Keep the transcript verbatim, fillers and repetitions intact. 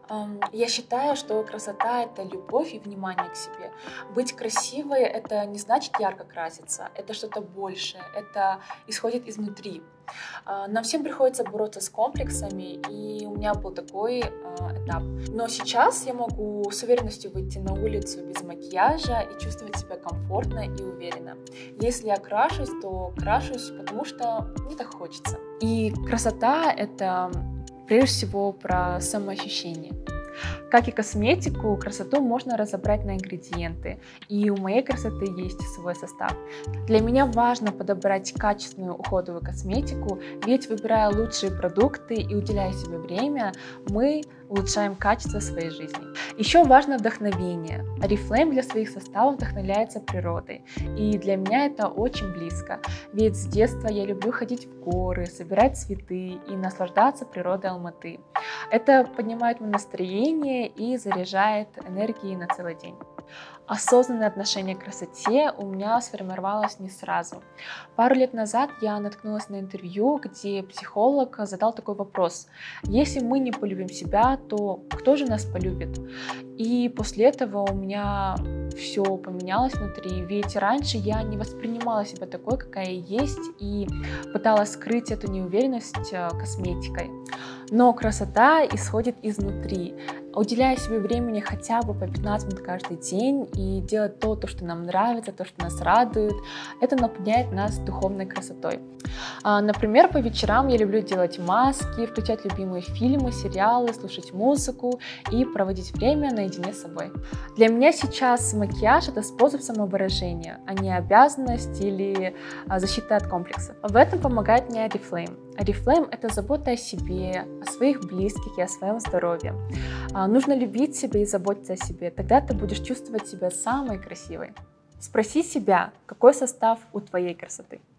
Ам, Я считаю, что красота — это любовь и внимание к себе. Быть красивой — это не значит ярко краситься, это что-то большее, это исходит изнутри. А, Нам всем приходится бороться с комплексами, и у меня был такой а, этап. Но сейчас я могу с уверенностью выйти на улицу без макияжа и чувствовать себя комфортно и уверенно. Если я крашусь, то крашусь, потому что мне так хочется. И красота — это прежде всего про самоощущение. Как и косметику, красоту можно разобрать на ингредиенты, и у моей красоты есть свой состав. Для меня важно подобрать качественную уходовую косметику, ведь выбирая лучшие продукты и уделяя себе время, мы улучшаем качество своей жизни. Еще важно вдохновение. Oriflame для своих составов вдохновляется природой, и для меня это очень близко, ведь с детства я люблю ходить в горы, собирать цветы и наслаждаться природой Алматы. Это поднимает мое настроение и заряжает энергией на целый день. Осознанное отношение к красоте у меня сформировалось не сразу. Пару лет назад я наткнулась на интервью, где психолог задал такой вопрос: если мы не полюбим себя, то кто же нас полюбит? И после этого у меня все поменялось внутри, ведь раньше я не воспринимала себя такой, какая я есть, и пыталась скрыть эту неуверенность косметикой. Но красота исходит изнутри. Уделяя себе времени хотя бы по пятнадцать минут каждый день и делать то, то, что нам нравится, то, что нас радует, это наполняет нас духовной красотой. Например, по вечерам я люблю делать маски, включать любимые фильмы, сериалы, слушать музыку и проводить время наедине с собой. Для меня сейчас макияж — это способ самовыражения, а не обязанность или защита от комплексов. В этом помогает мне Oriflame. Oriflame — это забота о себе, о своих близких и о своем здоровье. Нужно любить себя и заботиться о себе, тогда ты будешь чувствовать себя самой красивой. Спроси себя, какой состав у твоей красоты.